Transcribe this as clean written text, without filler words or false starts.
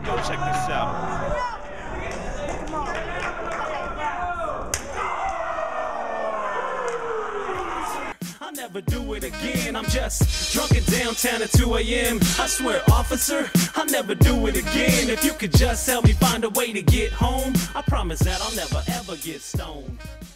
Yo, check this out. I'll never do it again. I'm just drunk in downtown at 2 a.m. I swear, officer, I'll never do it again. If you could just help me find a way to get home, I promise that I'll never ever get stoned.